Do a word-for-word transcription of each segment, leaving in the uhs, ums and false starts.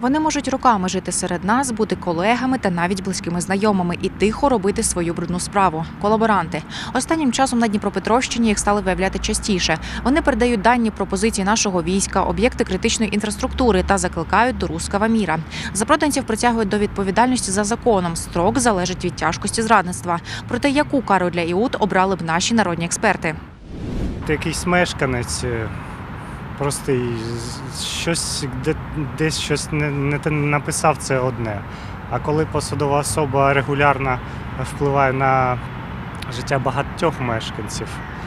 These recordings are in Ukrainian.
Вони можуть роками жити серед нас, бути колегами та навіть близькими знайомими і тихо робити свою брудну справу – колаборанти. Останнім часом на Дніпропетровщині їх стали виявляти частіше. Вони передають дані про позиції нашого війська, об'єкти критичної інфраструктури та закликають до руского міра. Запроданців притягують до відповідальності за законом. Строк залежить від тяжкості зрадництва. Проте яку кару для ІУТ обрали б наші народні експерти? Якийсь мешканець просто щось, десь щось не, не те написав, це одне. А коли посадова особа регулярно впливає на життя багатьох мешканців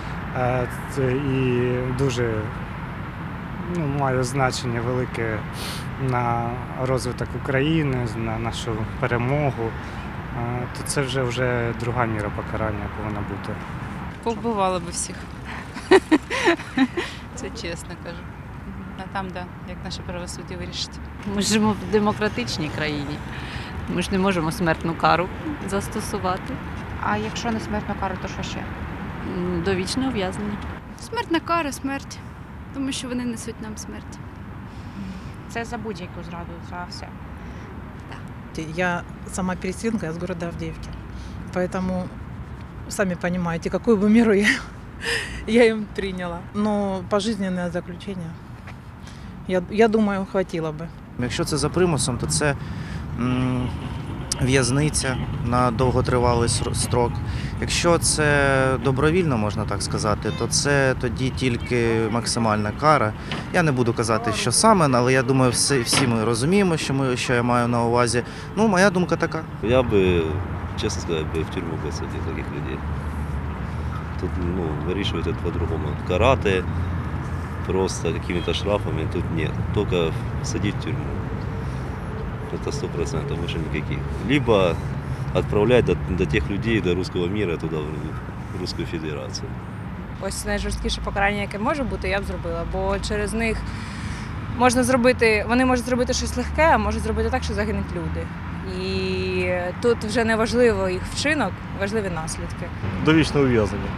і дуже ну, має значення велике на розвиток України, на нашу перемогу, то це вже, вже друга міра покарання повинна бути. Повбивали би всіх. Це чесно кажу. А там, да, як наше правосуддя вирішить. Ми живемо в демократичній країні. Ми ж не можемо смертну кару застосувати. А якщо не смертну кару, то що ще? М, Довічне ув'язнення. Смертна кара, смерть. Тому що вони несуть нам смерть. Це за будь-яку зраду, за все. Я сама переселенка, я с города Авдеевки. Поэтому, сами понимаете, какую бы меру я, я им приняла. Но пожизненное заключение, я, я думаю, хватило бы. Якщо це за примусом, то це м, в'язниця на довготривалий строк. Якщо це добровільно, можна так сказати, то це тоді тільки максимальна кара. Я не буду казати, що саме, але я думаю, всі, всі ми розуміємо, що, ми, що я маю на увазі. Ну, моя думка така. Я би, чесно сказати, би в тюрму посадив таких людей. Тут ну, вирішують по-другому. Карати просто какими-то штрафами тут нет. Только садить в тюрьму. Это сто процентов, больше никаких. Либо отправлять до, до тех людей, до русского мира, туда, в Русскую Федерацию. Ось найжорсткіше покарання, яке може бути, я б зробила, бо через них можна зробити, вони можуть зробити щось легке, а можуть зробити так, що загинуть люди. І тут вже не важливо їх вчинок, важливі наслідки. Довічне ув'язнення.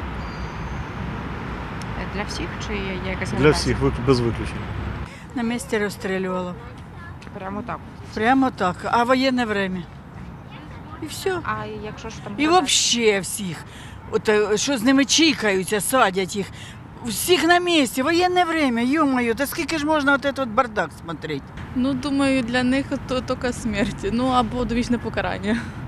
Для всіх чи є якась Для всіх, без виключення. На місці розстрілювала. Прямо так? Прямо так. А воєнне время. І все. А якщо ж там... І взагалі всіх. От, що з ними чікаються, садять їх. Всіх на місці, воєнне время, ё-моё, та скільки ж можна от этот бардак смотреть? Ну, думаю, для них то тільки смерть. Ну, або довічне покарання.